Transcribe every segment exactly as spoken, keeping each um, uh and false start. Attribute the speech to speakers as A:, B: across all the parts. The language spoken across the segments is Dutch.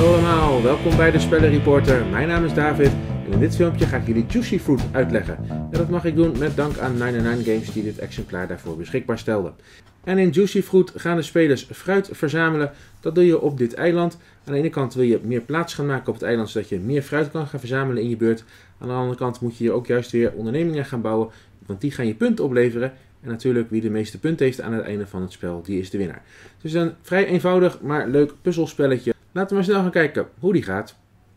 A: Hallo allemaal, welkom bij de Spellenreporter. Mijn naam is David en in dit filmpje ga ik jullie Juicy Fruit uitleggen. En dat mag ik doen met dank aan negenennegentig Games die dit exemplaar daarvoor beschikbaar stelde. En in Juicy Fruit gaan de spelers fruit verzamelen. Dat doe je op dit eiland. Aan de ene kant wil je meer plaats gaan maken op het eiland, zodat je meer fruit kan gaan verzamelen in je beurt. Aan de andere kant moet je hier ook juist weer ondernemingen gaan bouwen, want die gaan je punten opleveren. En natuurlijk, wie de meeste punten heeft aan het einde van het spel, die is de winnaar. Dus een vrij eenvoudig, maar leuk puzzelspelletje. Laten we maar snel gaan kijken hoe die gaat.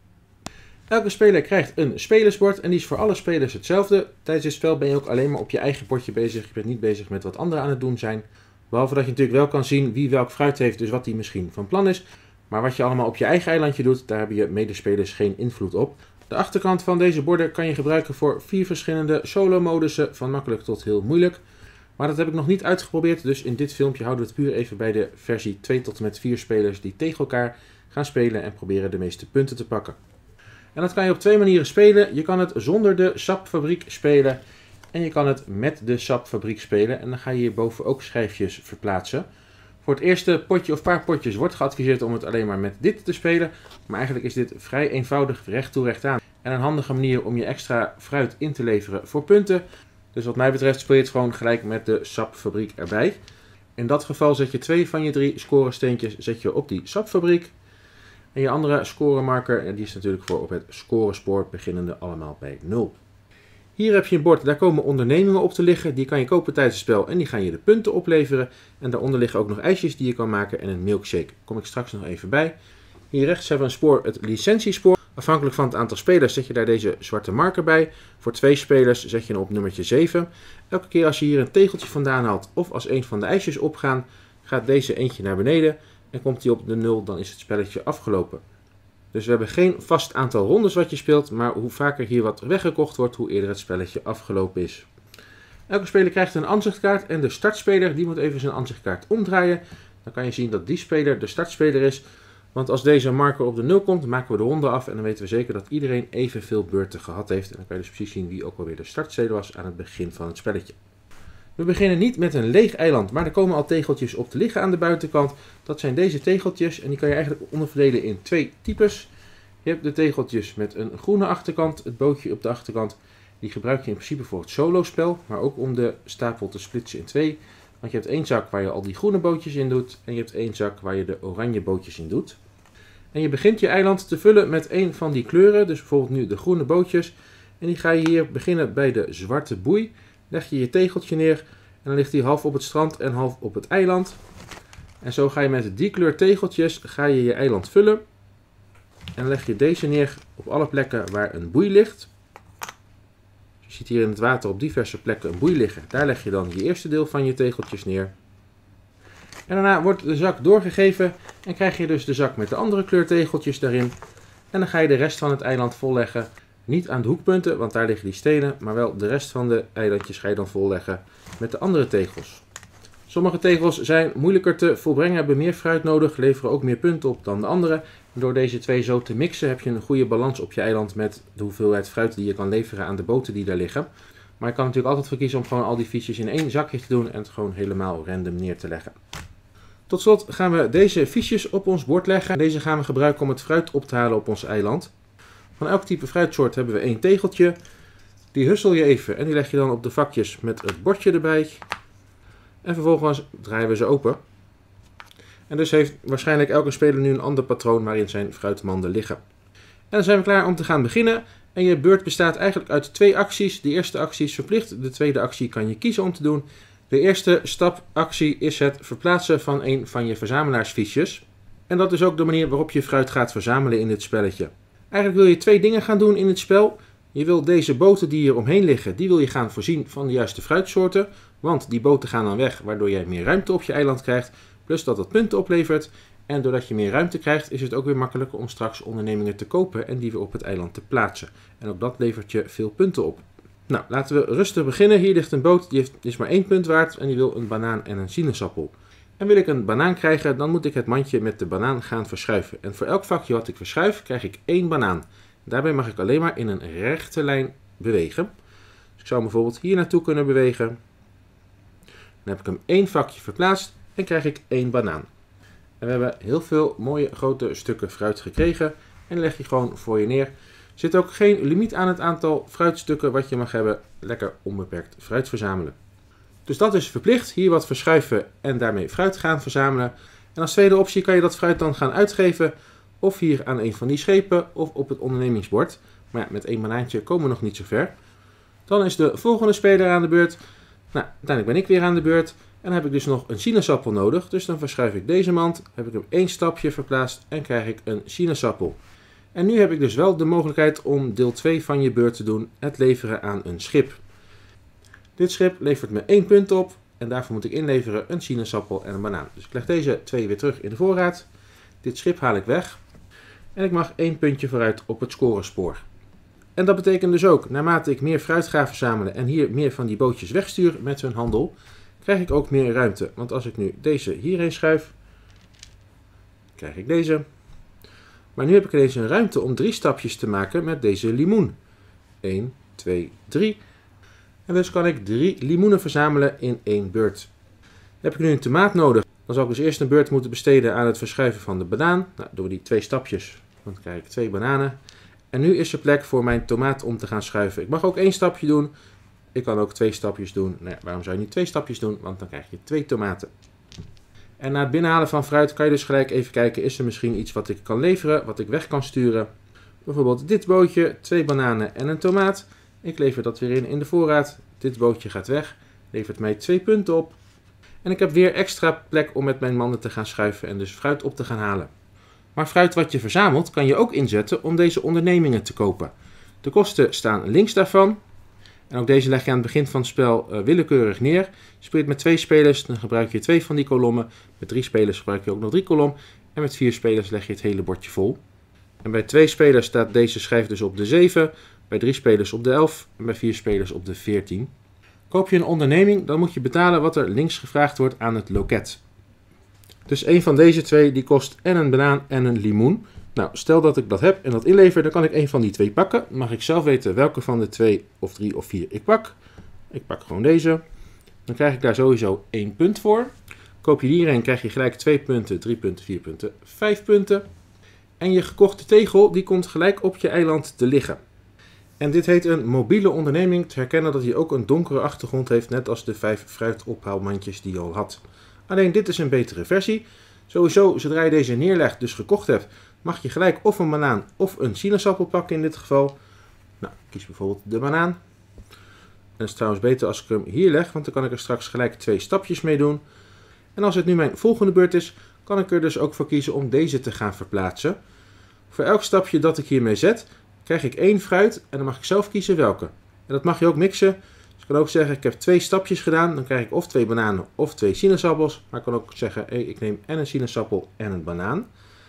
A: Elke speler krijgt een spelersbord en die is voor alle spelers hetzelfde. Tijdens dit spel ben je ook alleen maar op je eigen bordje bezig. Je bent niet bezig met wat anderen aan het doen zijn. Behalve dat je natuurlijk wel kan zien wie welk fruit heeft, dus wat die misschien van plan is. Maar wat je allemaal op je eigen eilandje doet, daar hebben je medespelers geen invloed op. De achterkant van deze borden kan je gebruiken voor vier verschillende solo-modussen, van makkelijk tot heel moeilijk. Maar dat heb ik nog niet uitgeprobeerd, dus in dit filmpje houden we het puur even bij de versie twee tot en met vier spelers die tegen elkaar gaan spelen en proberen de meeste punten te pakken. En dat kan je op twee manieren spelen. Je kan het zonder de sapfabriek spelen en je kan het met de sapfabriek spelen. En dan ga je hierboven ook schijfjes verplaatsen. Voor het eerste potje of paar potjes wordt geadviseerd om het alleen maar met dit te spelen. Maar eigenlijk is dit vrij eenvoudig, recht toe recht aan. En een handige manier om je extra fruit in te leveren voor punten. Dus wat mij betreft speel je het gewoon gelijk met de sapfabriek erbij. In dat geval zet je twee van je drie scoresteentjes zet je op die sapfabriek. En je andere scoremarker, die is natuurlijk voor op het scorespoor, beginnende allemaal bij nul. Hier heb je een bord, daar komen ondernemingen op te liggen. Die kan je kopen tijdens het spel en die gaan je de punten opleveren. En daaronder liggen ook nog ijsjes die je kan maken en een milkshake. Daar kom ik straks nog even bij. Hier rechts hebben we een spoor, het licentiespoor. Afhankelijk van het aantal spelers zet je daar deze zwarte marker bij. Voor twee spelers zet je hem op nummertje zeven. Elke keer als je hier een tegeltje vandaan haalt of als een van de ijsjes opgaan, gaat deze eentje naar beneden. En komt hij op de nul, dan is het spelletje afgelopen. Dus we hebben geen vast aantal rondes wat je speelt, maar hoe vaker hier wat weggekocht wordt, hoe eerder het spelletje afgelopen is. Elke speler krijgt een aanzichtkaart en de startspeler die moet even zijn aanzichtkaart omdraaien. Dan kan je zien dat die speler de startspeler is. Want als deze marker op de nul komt, maken we de ronde af en dan weten we zeker dat iedereen evenveel beurten gehad heeft. En dan kan je dus precies zien wie ook alweer de startspeler was aan het begin van het spelletje. We beginnen niet met een leeg eiland, maar er komen al tegeltjes op te liggen aan de buitenkant. Dat zijn deze tegeltjes en die kan je eigenlijk onderverdelen in twee types. Je hebt de tegeltjes met een groene achterkant, het bootje op de achterkant. Die gebruik je in principe voor het solospel, maar ook om de stapel te splitsen in twee. Want je hebt één zak waar je al die groene bootjes in doet en je hebt één zak waar je de oranje bootjes in doet. En je begint je eiland te vullen met één van die kleuren, dus bijvoorbeeld nu de groene bootjes. En die ga je hier beginnen bij de zwarte boei. Leg je je tegeltje neer en dan ligt die half op het strand en half op het eiland. En zo ga je met die kleur tegeltjes ga je je eiland vullen. En dan leg je deze neer op alle plekken waar een boei ligt. Je ziet hier in het water op diverse plekken een boei liggen. Daar leg je dan je eerste deel van je tegeltjes neer. En daarna wordt de zak doorgegeven en krijg je dus de zak met de andere kleur tegeltjes daarin. En dan ga je de rest van het eiland volleggen. Niet aan de hoekpunten, want daar liggen die stenen, maar wel de rest van de eilandjes ga je dan volleggen met de andere tegels. Sommige tegels zijn moeilijker te volbrengen, hebben meer fruit nodig, leveren ook meer punten op dan de andere. En door deze twee zo te mixen heb je een goede balans op je eiland met de hoeveelheid fruit die je kan leveren aan de boten die daar liggen. Maar je kan natuurlijk altijd voor kiezen om gewoon al die fiches in één zakje te doen en het gewoon helemaal random neer te leggen. Tot slot gaan we deze fiches op ons bord leggen. Deze gaan we gebruiken om het fruit op te halen op ons eiland. Van elk type fruitsoort hebben we één tegeltje. Die hussel je even en die leg je dan op de vakjes met het bordje erbij. En vervolgens draaien we ze open. En dus heeft waarschijnlijk elke speler nu een ander patroon waarin zijn fruitmanden liggen. En dan zijn we klaar om te gaan beginnen. En je beurt bestaat eigenlijk uit twee acties. De eerste actie is verplicht, de tweede actie kan je kiezen om te doen. De eerste stapactie is het verplaatsen van een van je verzamelaarsfiches. En dat is ook de manier waarop je fruit gaat verzamelen in dit spelletje. Eigenlijk wil je twee dingen gaan doen in het spel. Je wil deze boten die hier omheen liggen, die wil je gaan voorzien van de juiste fruitsoorten. Want die boten gaan dan weg, waardoor jij meer ruimte op je eiland krijgt. Plus dat het punten oplevert. En doordat je meer ruimte krijgt, is het ook weer makkelijker om straks ondernemingen te kopen en die weer op het eiland te plaatsen. En ook dat levert je veel punten op. Nou, laten we rustig beginnen. Hier ligt een boot, die heeft, is maar één punt waard en die wil een banaan en een sinaasappel. En wil ik een banaan krijgen, dan moet ik het mandje met de banaan gaan verschuiven. En voor elk vakje wat ik verschuif, krijg ik één banaan. Daarbij mag ik alleen maar in een rechte lijn bewegen. Dus ik zou hem bijvoorbeeld hier naartoe kunnen bewegen. Dan heb ik hem één vakje verplaatst en krijg ik één banaan. En we hebben heel veel mooie grote stukken fruit gekregen. En leg je gewoon voor je neer. Er zit ook geen limiet aan het aantal fruitstukken wat je mag hebben. Lekker onbeperkt fruit verzamelen. Dus dat is verplicht. Hier wat verschuiven en daarmee fruit gaan verzamelen. En als tweede optie kan je dat fruit dan gaan uitgeven. Of hier aan een van die schepen of op het ondernemingsbord. Maar ja, met één banaantje komen we nog niet zo ver. Dan is de volgende speler aan de beurt. Nou, uiteindelijk ben ik weer aan de beurt. En dan heb ik dus nog een sinaasappel nodig. Dus dan verschuif ik deze mand. Heb ik hem één stapje verplaatst en krijg ik een sinaasappel. En nu heb ik dus wel de mogelijkheid om deel twee van je beurt te doen. Het leveren aan een schip. Dit schip levert me één punt op. En daarvoor moet ik inleveren een sinaasappel en een banaan. Dus ik leg deze twee weer terug in de voorraad. Dit schip haal ik weg. En ik mag één puntje vooruit op het scorenspoor. En dat betekent dus ook, naarmate ik meer fruit ga verzamelen en hier meer van die bootjes wegstuur met hun handel, krijg ik ook meer ruimte. Want als ik nu deze hierheen schuif, krijg ik deze. Maar nu heb ik ineens een ruimte om drie stapjes te maken met deze limoen. één, twee, drie. En dus kan ik drie limoenen verzamelen in één beurt. Heb ik nu een tomaat nodig, dan zal ik dus eerst een beurt moeten besteden aan het verschuiven van de banaan. Nou, door die twee stapjes, dan krijg ik twee bananen. En nu is er plek voor mijn tomaat om te gaan schuiven. Ik mag ook één stapje doen. Ik kan ook twee stapjes doen. Nou ja, waarom zou je niet twee stapjes doen? Want dan krijg je twee tomaten. En na het binnenhalen van fruit kan je dus gelijk even kijken. Is er misschien iets wat ik kan leveren, wat ik weg kan sturen? Bijvoorbeeld dit bootje, twee bananen en een tomaat. Ik lever dat weer in in de voorraad. Dit bootje gaat weg. Levert mij twee punten op. En ik heb weer extra plek om met mijn mannen te gaan schuiven en dus fruit op te gaan halen. Maar fruit wat je verzamelt kan je ook inzetten om deze ondernemingen te kopen. De kosten staan links daarvan. En ook deze leg je aan het begin van het spel uh, willekeurig neer. Je speelt met twee spelers, dan gebruik je twee van die kolommen. Met drie spelers gebruik je ook nog drie kolom. En met vier spelers leg je het hele bordje vol. En bij twee spelers staat deze schijf dus op de zeven. Bij drie spelers op de elf. En bij vier spelers op de veertien. Koop je een onderneming, dan moet je betalen wat er links gevraagd wordt aan het loket. Dus een van deze twee die kost en een banaan en een limoen. Nou, stel dat ik dat heb en dat inlever, dan kan ik een van die twee pakken. Dan mag ik zelf weten welke van de twee of drie of vier ik pak. Ik pak gewoon deze. Dan krijg ik daar sowieso één punt voor. Koop je hierheen krijg je gelijk twee punten, drie punten, vier punten, vijf punten. En je gekochte tegel die komt gelijk op je eiland te liggen. En dit heet een mobiele onderneming. Te herkennen dat hij ook een donkere achtergrond heeft, net als de vijf fruitophaalmandjes die je al had. Alleen dit is een betere versie. Sowieso, zodra je deze neerlegt, dus gekocht hebt, mag je gelijk of een banaan of een sinaasappel pakken in dit geval. Nou, kies bijvoorbeeld de banaan. En het is trouwens beter als ik hem hier leg, want dan kan ik er straks gelijk twee stapjes mee doen. En als het nu mijn volgende beurt is, kan ik er dus ook voor kiezen om deze te gaan verplaatsen. Voor elk stapje dat ik hiermee zet, krijg ik één fruit en dan mag ik zelf kiezen welke. En dat mag je ook mixen. Dus ik kan ook zeggen, ik heb twee stapjes gedaan, dan krijg ik of twee bananen of twee sinaasappels. Maar ik kan ook zeggen, hey, ik neem en een sinaasappel en een banaan.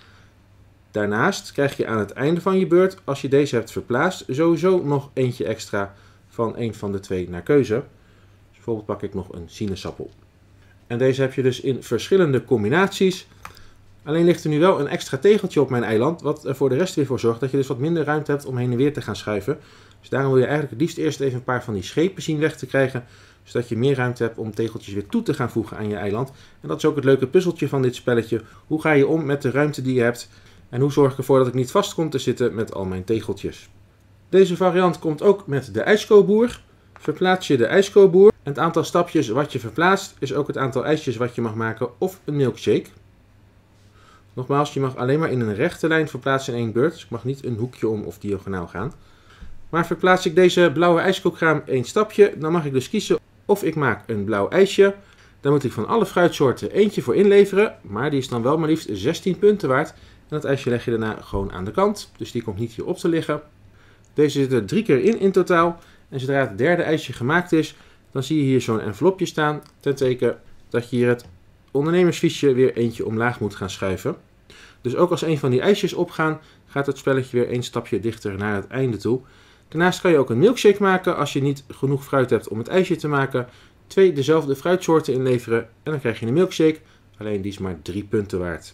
A: Daarnaast krijg je aan het einde van je beurt, als je deze hebt verplaatst, sowieso nog eentje extra van een van de twee naar keuze. Dus bijvoorbeeld pak ik nog een sinaasappel. En deze heb je dus in verschillende combinaties. Alleen ligt er nu wel een extra tegeltje op mijn eiland, wat er voor de rest weer voor zorgt dat je dus wat minder ruimte hebt om heen en weer te gaan schuiven. Dus daarom wil je eigenlijk het liefst eerst even een paar van die schepen zien weg te krijgen, zodat je meer ruimte hebt om tegeltjes weer toe te gaan voegen aan je eiland. En dat is ook het leuke puzzeltje van dit spelletje. Hoe ga je om met de ruimte die je hebt en hoe zorg ik ervoor dat ik niet vast kom te zitten met al mijn tegeltjes. Deze variant komt ook met de ijskooboer. Verplaats je de ijskooboer. En het aantal stapjes wat je verplaatst is ook het aantal ijsjes wat je mag maken of een milkshake. Nogmaals, je mag alleen maar in een rechte lijn verplaatsen in één beurt. Dus ik mag niet een hoekje om of diagonaal gaan. Maar verplaats ik deze blauwe ijskookkraam één stapje, dan mag ik dus kiezen of ik maak een blauw ijsje. Daar moet ik van alle fruitsoorten eentje voor inleveren. Maar die is dan wel maar liefst zestien punten waard. En dat ijsje leg je daarna gewoon aan de kant. Dus die komt niet hier op te liggen. Deze zit er drie keer in in totaal. En zodra het derde ijsje gemaakt is, dan zie je hier zo'n envelopje staan. Ten teken dat je hier het ondernemersfiche weer eentje omlaag moet gaan schuiven. Dus ook als een van die ijsjes opgaan, gaat het spelletje weer één stapje dichter naar het einde toe. Daarnaast kan je ook een milkshake maken als je niet genoeg fruit hebt om het ijsje te maken. Twee dezelfde fruitsoorten inleveren en dan krijg je een milkshake. Alleen die is maar drie punten waard.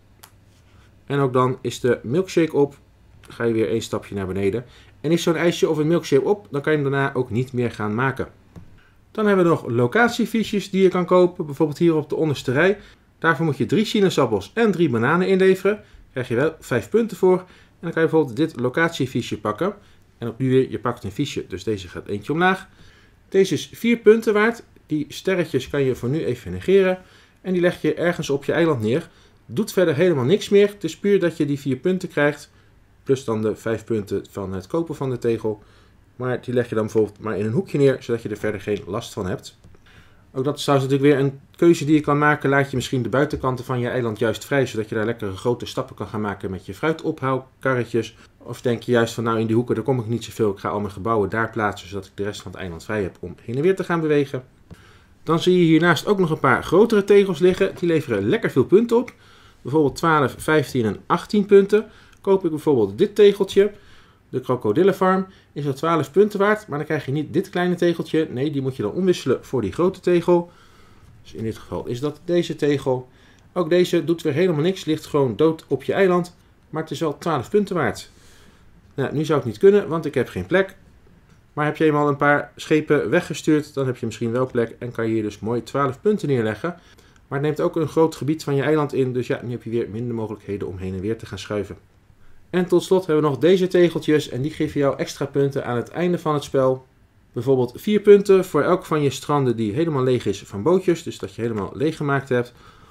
A: En ook dan is de milkshake op. Dan ga je weer één stapje naar beneden. En is zo'n ijsje of een milkshake op, dan kan je hem daarna ook niet meer gaan maken. Dan hebben we nog locatiefiches die je kan kopen. Bijvoorbeeld hier op de onderste rij. Daarvoor moet je drie sinaasappels en drie bananen inleveren. Daar krijg je wel vijf punten voor. En dan kan je bijvoorbeeld dit locatiefiche pakken. En opnieuw weer, je pakt een fiche, dus deze gaat eentje omlaag. Deze is vier punten waard. Die sterretjes kan je voor nu even negeren. En die leg je ergens op je eiland neer. Doet verder helemaal niks meer. Het is puur dat je die vier punten krijgt. Plus dan de vijf punten van het kopen van de tegel. Maar die leg je dan bijvoorbeeld maar in een hoekje neer, zodat je er verder geen last van hebt. Ook dat is trouwens natuurlijk weer een keuze die je kan maken. Laat je misschien de buitenkanten van je eiland juist vrij, zodat je daar lekkere grote stappen kan gaan maken met je fruitophaalkarretjes. Of denk je juist van nou in die hoeken, daar kom ik niet zoveel. Ik ga al mijn gebouwen daar plaatsen, zodat ik de rest van het eiland vrij heb om heen en weer te gaan bewegen. Dan zie je hiernaast ook nog een paar grotere tegels liggen. Die leveren lekker veel punten op. Bijvoorbeeld twaalf, vijftien en achttien punten. Koop ik bijvoorbeeld dit tegeltje. De krokodillenfarm is al twaalf punten waard. Maar dan krijg je niet dit kleine tegeltje. Nee, die moet je dan omwisselen voor die grote tegel. Dus in dit geval is dat deze tegel. Ook deze doet weer helemaal niks. Ligt gewoon dood op je eiland. Maar het is al twaalf punten waard. Nou, nu zou het niet kunnen, want ik heb geen plek. Maar heb je eenmaal een paar schepen weggestuurd, dan heb je misschien wel plek en kan je hier dus mooi twaalf punten neerleggen. Maar het neemt ook een groot gebied van je eiland in, dus ja, nu heb je weer minder mogelijkheden om heen en weer te gaan schuiven. En tot slot hebben we nog deze tegeltjes en die geven jou extra punten aan het einde van het spel. Bijvoorbeeld vier punten voor elk van je stranden die helemaal leeg is van bootjes, dus dat je helemaal leeg gemaakt hebt.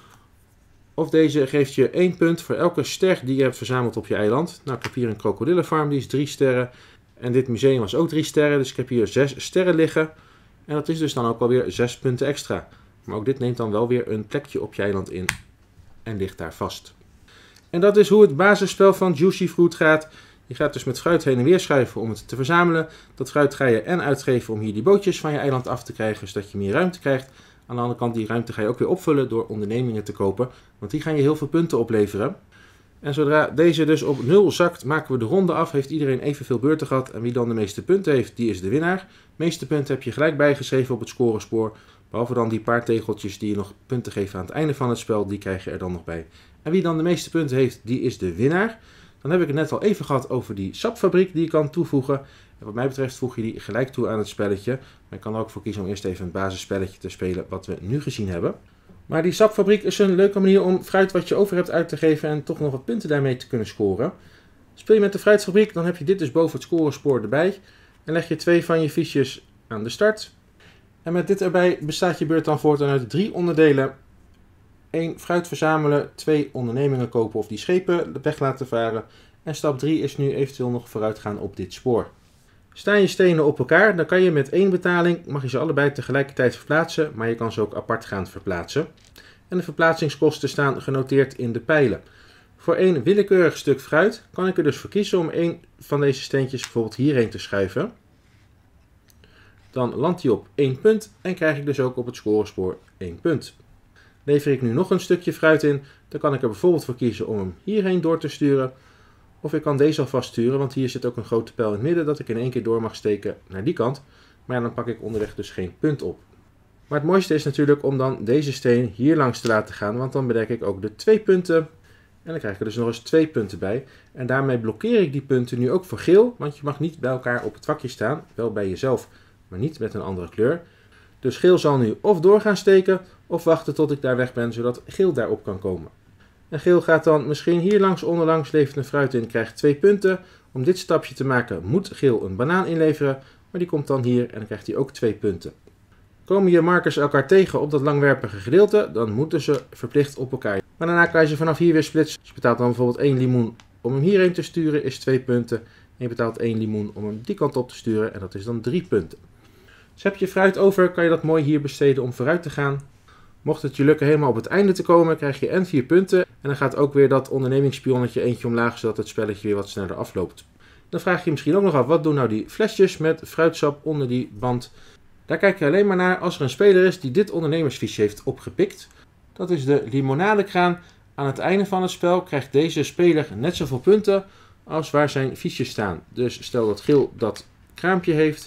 A: Of deze geeft je één punt voor elke ster die je hebt verzameld op je eiland. Nou, ik heb hier een krokodillenfarm, die is drie sterren. En dit museum was ook drie sterren, dus ik heb hier zes sterren liggen. En dat is dus dan ook alweer zes punten extra. Maar ook dit neemt dan wel weer een plekje op je eiland in en ligt daar vast. En dat is hoe het basisspel van Juicy Fruit gaat. Je gaat dus met fruit heen en weer schuiven om het te verzamelen. Dat fruit ga je en uitgeven om hier die bootjes van je eiland af te krijgen, zodat je meer ruimte krijgt. Aan de andere kant, die ruimte ga je ook weer opvullen door ondernemingen te kopen, want die gaan je heel veel punten opleveren. En zodra deze dus op nul zakt, maken we de ronde af. Heeft iedereen evenveel beurten gehad. En wie dan de meeste punten heeft, die is de winnaar. De meeste punten heb je gelijk bijgeschreven op het scorespoor. Behalve dan die paar tegeltjes die je nog punten geven aan het einde van het spel. Die krijg je er dan nog bij. En wie dan de meeste punten heeft, die is de winnaar. Dan heb ik het net al even gehad over die sapfabriek die je kan toevoegen. En wat mij betreft voeg je die gelijk toe aan het spelletje. Maar je kan er ook voor kiezen om eerst even een basisspelletje te spelen wat we nu gezien hebben. Maar die sapfabriek is een leuke manier om fruit wat je over hebt uit te geven en toch nog wat punten daarmee te kunnen scoren. Speel je met de fruitfabriek, dan heb je dit dus boven het scorespoor erbij. En leg je twee van je fiches aan de start. En met dit erbij bestaat je beurt dan voortaan uit drie onderdelen. één fruit verzamelen, twee ondernemingen kopen of die schepen weg laten varen. En stap drie is nu eventueel nog vooruit gaan op dit spoor. Staan je stenen op elkaar, dan kan je met één betaling, mag je ze allebei tegelijkertijd verplaatsen, maar je kan ze ook apart gaan verplaatsen. En de verplaatsingskosten staan genoteerd in de pijlen. Voor één willekeurig stuk fruit kan ik er dus voor kiezen om één van deze steentjes bijvoorbeeld hierheen te schuiven. Dan landt hij op één punt en krijg ik dus ook op het scorespoor één punt. Lever ik nu nog een stukje fruit in, dan kan ik er bijvoorbeeld voor kiezen om hem hierheen door te sturen. Of ik kan deze alvast sturen, want hier zit ook een grote pijl in het midden dat ik in één keer door mag steken naar die kant. Maar ja, dan pak ik onderweg dus geen punt op. Maar het mooiste is natuurlijk om dan deze steen hier langs te laten gaan, want dan bedek ik ook de twee punten. En dan krijg ik er dus nog eens twee punten bij. En daarmee blokkeer ik die punten nu ook voor geel, want je mag niet bij elkaar op het vakje staan. Wel bij jezelf, maar niet met een andere kleur. Dus geel zal nu of door gaan steken, of wachten tot ik daar weg ben, zodat geel daarop kan komen. En geel gaat dan misschien hier langs onderlangs, levert een fruit in, krijgt twee punten. Om dit stapje te maken moet geel een banaan inleveren, maar die komt dan hier en dan krijgt hij ook twee punten. Komen je markers elkaar tegen op dat langwerpige gedeelte, dan moeten ze verplicht op elkaar. Maar daarna kan je ze vanaf hier weer splitsen. Dus je betaalt dan bijvoorbeeld één limoen om hem hierheen te sturen, is twee punten. En je betaalt één limoen om hem die kant op te sturen en dat is dan drie punten. Dus heb je fruit over, kan je dat mooi hier besteden om vooruit te gaan. Mocht het je lukken helemaal op het einde te komen, krijg je en vier punten. En dan gaat ook weer dat ondernemingspionnetje eentje omlaag, zodat het spelletje weer wat sneller afloopt. Dan vraag je je misschien ook nog af, wat doen nou die flesjes met fruitsap onder die band? Daar kijk je alleen maar naar als er een speler is die dit ondernemersfiche heeft opgepikt. Dat is de limonadekraan. Aan het einde van het spel krijgt deze speler net zoveel punten als waar zijn fiches staan. Dus stel dat geel dat kraampje heeft.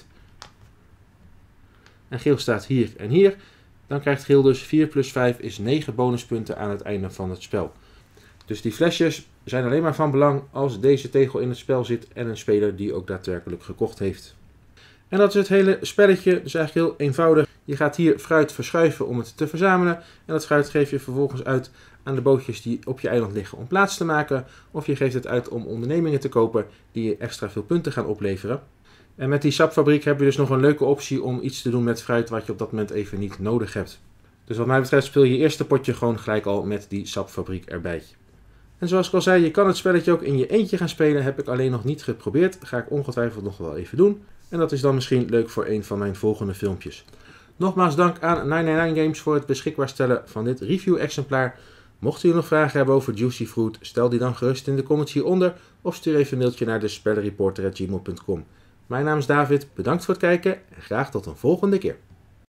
A: En geel staat hier en hier. Dan krijgt geel dus vier plus vijf is negen bonuspunten aan het einde van het spel. Dus die flesjes zijn alleen maar van belang als deze tegel in het spel zit en een speler die ook daadwerkelijk gekocht heeft. En dat is het hele spelletje, dus eigenlijk heel eenvoudig. Je gaat hier fruit verschuiven om het te verzamelen. En dat fruit geef je vervolgens uit aan de bootjes die op je eiland liggen om plaats te maken. Of je geeft het uit om ondernemingen te kopen die je extra veel punten gaan opleveren. En met die sapfabriek heb je dus nog een leuke optie om iets te doen met fruit wat je op dat moment even niet nodig hebt. Dus wat mij betreft speel je je eerste potje gewoon gelijk al met die sapfabriek erbij. En zoals ik al zei, je kan het spelletje ook in je eentje gaan spelen. Heb ik alleen nog niet geprobeerd. Dat ga ik ongetwijfeld nog wel even doen. En dat is dan misschien leuk voor een van mijn volgende filmpjes. Nogmaals dank aan negenennegentig Games voor het beschikbaar stellen van dit review-exemplaar. Mocht u nog vragen hebben over Juicy Fruit, stel die dan gerust in de comments hieronder. Of stuur even een mailtje naar de spellenreporter at gmail punt com. Mijn naam is David, bedankt voor het kijken en graag tot een volgende keer.